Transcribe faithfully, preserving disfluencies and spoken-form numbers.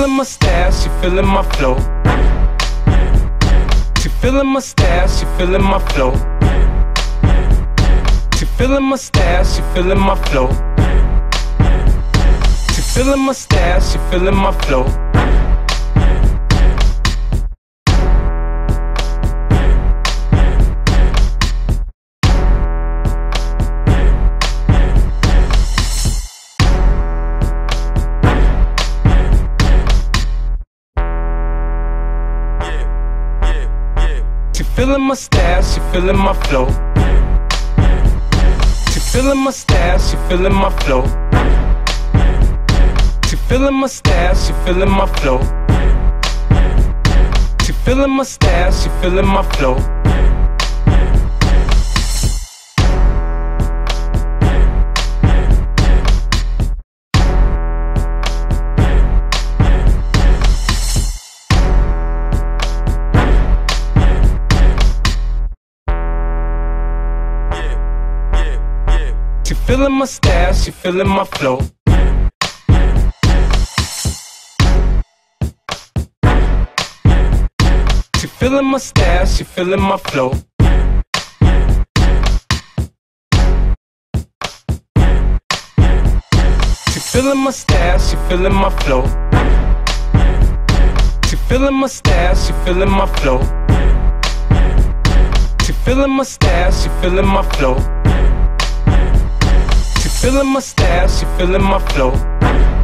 feeling my style, she feeling my flow. She feeling my style, she feeling my flow. She feeling my style, she feeling my flow. She feeling my style, she feeling my flow. She feeling my style, she feeling my flow. She feeling my style, she feeling my flow. She feeling my style, she feeling my flow. She feeling my style, she feeling my flow. She feeling my style, she feeling my flow. She feeling my style, she feeling my flow. She feeling my style, she feeling my flow. She feeling my style, she feeling my flow. She feeling my style, she feeling my flow. She feeling my style, she feeling my flow.